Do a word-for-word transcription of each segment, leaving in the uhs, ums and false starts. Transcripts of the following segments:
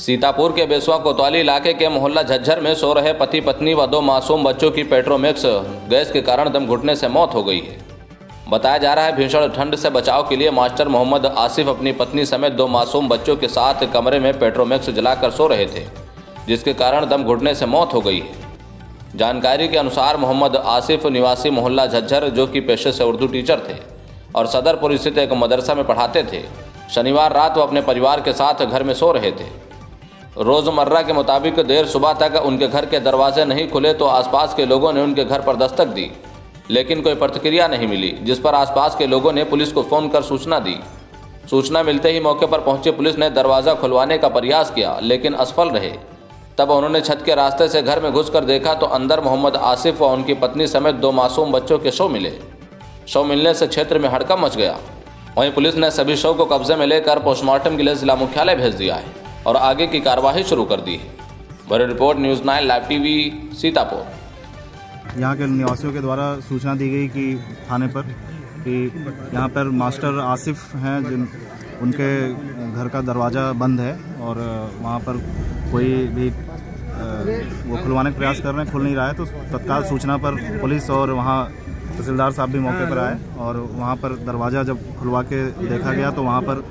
सीतापुर के बेसवा कोतवाली इलाके के मोहल्ला झज्जर में सो रहे पति पत्नी व दो मासूम बच्चों की पेट्रोमैक्स गैस के कारण दम घुटने से मौत हो गई है। बताया जा रहा है भीषण ठंड से बचाव के लिए मास्टर मोहम्मद आसिफ अपनी पत्नी समेत दो मासूम बच्चों के साथ कमरे में पेट्रोमैक्स जलाकर सो रहे थे, जिसके कारण दम घुटने से मौत हो गई है। जानकारी के अनुसार मोहम्मद आसिफ निवासी मोहल्ला झज्जर, जो कि पेशे से उर्दू टीचर थे और सदरपुर स्थित एक मदरसा में पढ़ाते थे, शनिवार रात वो अपने परिवार के साथ घर में सो रहे थे। रोज़मर्रा के मुताबिक देर सुबह तक उनके घर के दरवाजे नहीं खुले तो आसपास के लोगों ने उनके घर पर दस्तक दी, लेकिन कोई प्रतिक्रिया नहीं मिली, जिस पर आसपास के लोगों ने पुलिस को फ़ोन कर सूचना दी। सूचना मिलते ही मौके पर पहुंची पुलिस ने दरवाज़ा खुलवाने का प्रयास किया, लेकिन असफल रहे। तब उन्होंने छत के रास्ते से घर में घुसकर देखा तो अंदर मोहम्मद आसिफ व उनकी पत्नी समेत दो मासूम बच्चों के शव मिले। शव मिलने से क्षेत्र में हड़कंप मच गया। वहीं पुलिस ने सभी शव को कब्जे में लेकर पोस्टमार्टम के लिए जिला मुख्यालय भेज दिया है और आगे की कार्यवाही शुरू कर दी है। बड़ी report news nine live TV Sitapur. यहाँ के निवासियों के द्वारा सूचना दी गई कि थाने पर कि यहाँ पर मास्टर आसिफ हैं, जिन उनके घर का दरवाज़ा बंद है और वहाँ पर कोई भी वो खुलवाने का प्रयास कर रहे हैं, खुल नहीं रहा है। तो तत्काल सूचना पर पुलिस और वहाँ तहसीलदार साहब भी मौके पर आए और वहाँ पर दरवाज़ा जब खुलवा के देखा गया तो वहाँ पर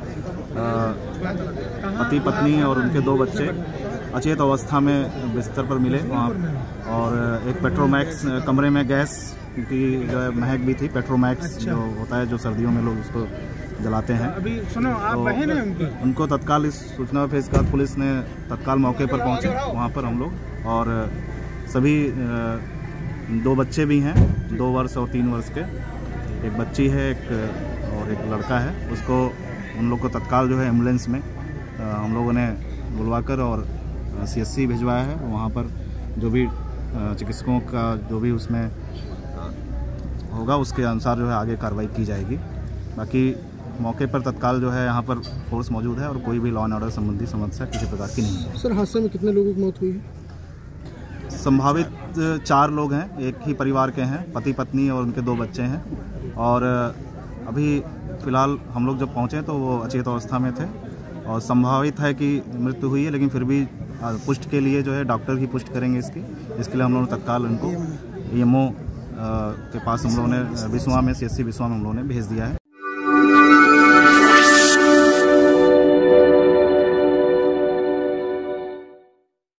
पति पत्नी और उनके दो बच्चे अचेत अवस्था में बिस्तर पर मिले वहाँ, और एक पेट्रोमैक्स कमरे में गैस की जो है महक भी थी। पेट्रोमैक्स जो होता है, जो सर्दियों में लोग उसको जलाते हैं। अभी सुनो, आप बहन हैं उनकी? उनको तत्काल इस सूचना पे इसके बाद पुलिस ने तत्काल मौके पर पहुंचे वहाँ पर हम लोग, और सभी दो बच्चे भी हैं, दो वर्ष और तीन वर्ष के, एक बच्ची है एक और एक लड़का है। उसको उन लोग को तत्काल जो है एम्बुलेंस में हम लोगों ने बुलवाकर और सीएससी भिजवाया है। वहाँ पर जो भी चिकित्सकों का जो भी उसमें होगा उसके अनुसार जो है आगे कार्रवाई की जाएगी। बाकी मौके पर तत्काल जो है यहाँ पर फोर्स मौजूद है और कोई भी लॉ एंड ऑर्डर संबंधी समस्या किसी प्रकार की नहीं है। सर, हादसे में कितने लोगों की मौत हुई है? संभावित चार लोग हैं, एक ही परिवार के हैं, पति पत्नी और उनके दो बच्चे हैं। और अभी फ़िलहाल हम लोग जब पहुँचे तो वो अचेत अवस्था में थे और संभावित है कि मृत्यु हुई है, लेकिन फिर भी पुष्टि के लिए जो है डॉक्टर ही पुष्टि करेंगे इसकी। इसके लिए हम लोगों ने तत्काल उनको ईएमओ के पास हम लोगों ने बिस्वा में सीएससी बिस्वा में हम लोगों ने भेज दिया है।